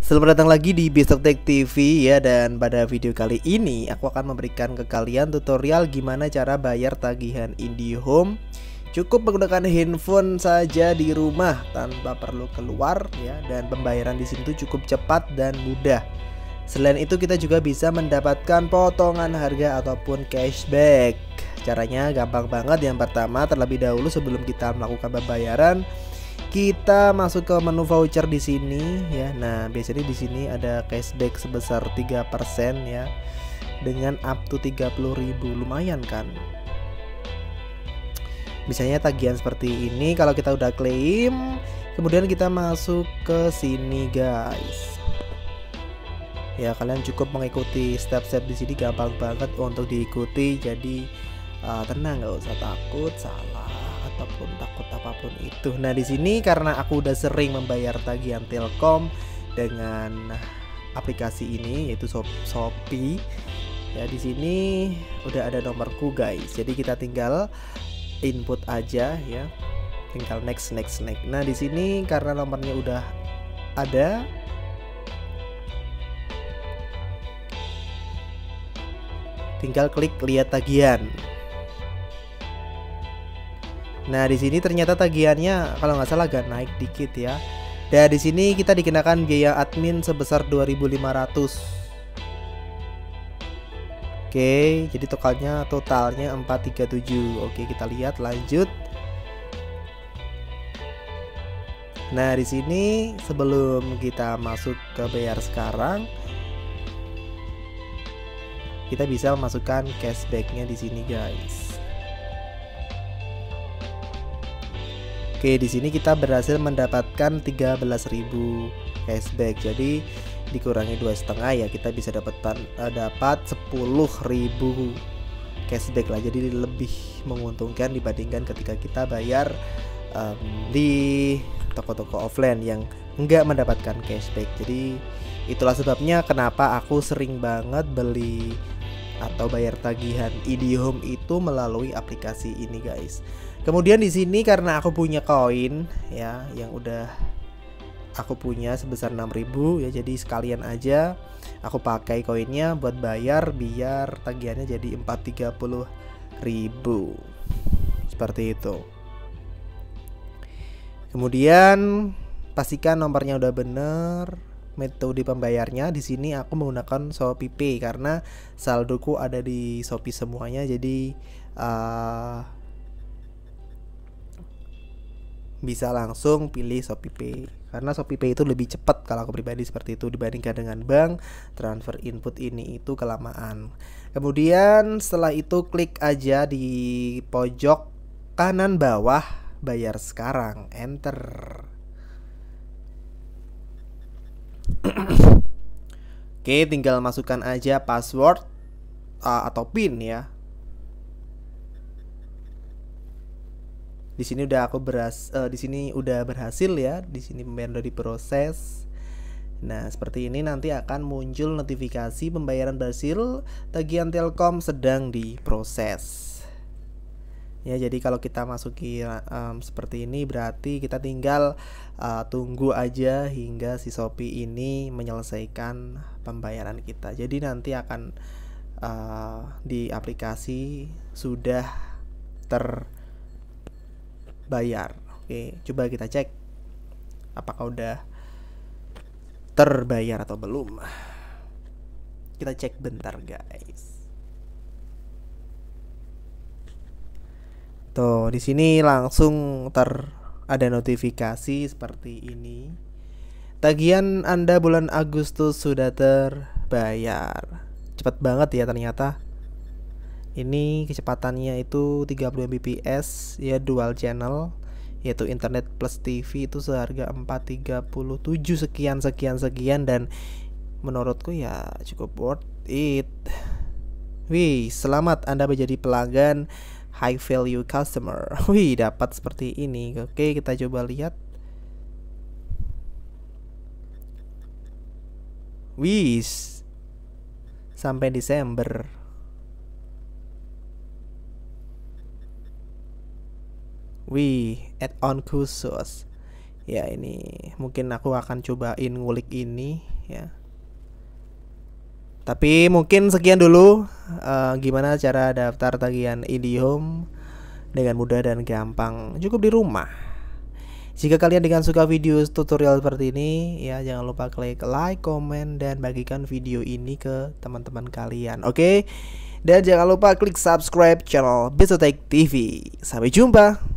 Selamat datang lagi di Besok Tech TV ya, dan pada video kali ini aku akan memberikan ke kalian tutorial gimana cara bayar tagihan IndiHome cukup menggunakan handphone saja di rumah tanpa perlu keluar ya, dan pembayaran di sini tuh cukup cepat dan mudah. Selain itu kita juga bisa mendapatkan potongan harga ataupun cashback. Caranya gampang banget. Yang pertama, terlebih dahulu sebelum kita melakukan pembayaran, kita masuk ke menu voucher di sini ya. Nah, biasanya di sini ada cashback sebesar 3% ya, dengan up to 30.000. Lumayan kan? Misalnya tagihan seperti ini, kalau kita udah klaim, kemudian kita masuk ke sini guys. Ya, kalian cukup mengikuti step-step di sini, gampang banget untuk diikuti. Jadi tenang, nggak usah takut salah ataupun takut apapun itu. Nah, di sini karena aku udah sering membayar tagihan Telkom dengan aplikasi ini, yaitu Shopee. Ya, di sini udah ada nomorku guys. Jadi kita tinggal input aja ya. Tinggal next. Nah, di sini karena nomornya udah ada, tinggal klik lihat tagihan. Nah, di sini ternyata tagihannya kalau nggak salah agak naik dikit ya. Dan di sini kita dikenakan biaya admin sebesar 2.500. Oke, jadi totalnya 437. Oke, kita lihat lanjut. Nah, di sini sebelum kita masuk ke bayar sekarang, kita bisa memasukkan cashbacknya di sini guys. Oke, di sini kita berhasil mendapatkan 13.000 cashback. Jadi dikurangi 2,5 ya, kita bisa dapat 10.000 cashback lah. Jadi lebih menguntungkan dibandingkan ketika kita bayar di toko-toko offline yang enggak mendapatkan cashback. Jadi itulah sebabnya kenapa aku sering banget beli atau bayar tagihan IndiHome itu melalui aplikasi ini guys. Kemudian di sini karena aku punya koin ya, yang udah aku punya sebesar 6.000 ya, jadi sekalian aja aku pakai koinnya buat bayar biar tagihannya jadi 430.000 seperti itu. Kemudian pastikan nomornya udah bener. Metode pembayarnya di sini aku menggunakan ShopeePay karena saldoku ada di Shopee semuanya. Jadi bisa langsung pilih ShopeePay karena ShopeePay itu lebih cepat kalau aku pribadi seperti itu dibandingkan dengan bank. Transfer input ini itu kelamaan. Kemudian setelah itu klik aja di pojok kanan bawah bayar sekarang, enter. Oke, tinggal masukkan aja password atau PIN ya. Di sini udah berhasil ya. Di sini pembayaran udah diproses. Nah, seperti ini nanti akan muncul notifikasi pembayaran berhasil, tagihan Telkom sedang diproses. Ya, jadi kalau kita masuki seperti ini berarti kita tinggal tunggu aja hingga si Shopee ini menyelesaikan pembayaran kita. Jadi nanti akan di aplikasi sudah terbayar. Oke, coba kita cek apakah udah terbayar atau belum. Kita cek bentar guys. Tuh, di sini langsung ada notifikasi seperti ini. Tagihan Anda bulan Agustus sudah terbayar. Cepat banget ya ternyata. Ini kecepatannya itu 30 Mbps ya, dual channel, yaitu internet plus TV itu seharga 437 sekian, dan menurutku ya cukup worth it. Wih, selamat Anda menjadi pelanggan high value customer. Wih, dapat seperti ini. Oke, kita coba lihat. Wih, sampai Desember. Wih, add-on khusus. Ya, ini mungkin aku akan cobain ngulik ini ya. Tapi mungkin sekian dulu gimana cara daftar tagihan IndiHome dengan mudah dan gampang, cukup di rumah. Jika kalian dengan suka video tutorial seperti ini, ya jangan lupa klik like, komen, dan bagikan video ini ke teman-teman kalian. Oke? Dan jangan lupa klik subscribe channel Bizotech TV. Sampai jumpa.